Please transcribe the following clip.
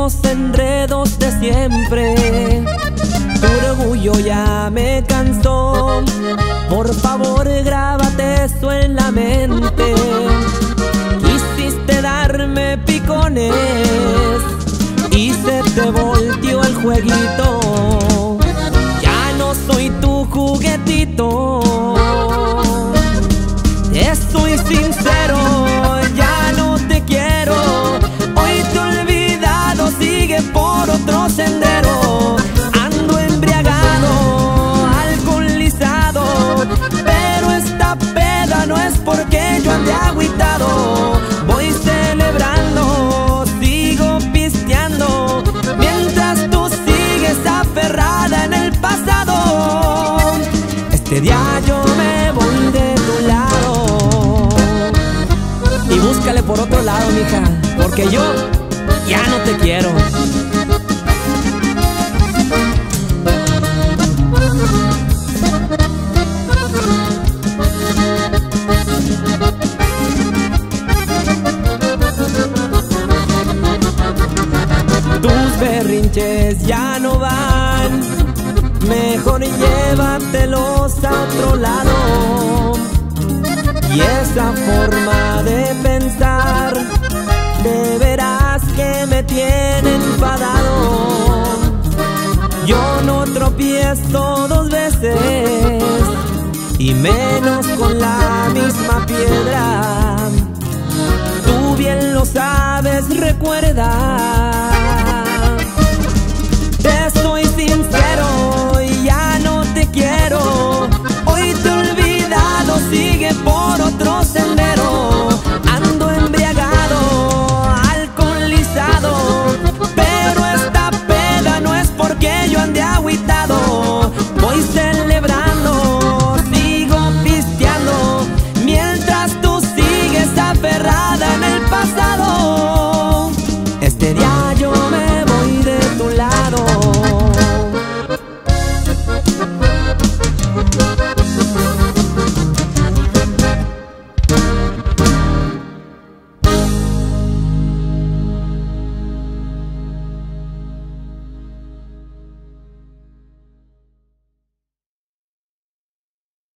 mismos enredos de siempre. Tu orgullo ya me cansó, por favor grábate eso en la mente. Quisiste darme picones y se te volteó el jueguito. Ya no soy tu juguetito. Te soy sincero, ya no te quiero. Hoy te he olvidado, sigue por otro sendero. Ando embriagado, alcoholizado, pero esta peda no es porque yo ande agüitado. Voy celebrando, sigo pisteando, mientras tú sigues aferrada en el pasado. Este día yo me voy de tu lado y búscale por otro lado, mija, porque yo ya no te quiero. Tus berrinches ya no van, mejor llévatelos a otro lado. Y esa forma de pensar, de veras que me tiene enfadado. Yo no tropiezo dos veces, y menos con la misma piedra. Tú bien lo sabes, recuerda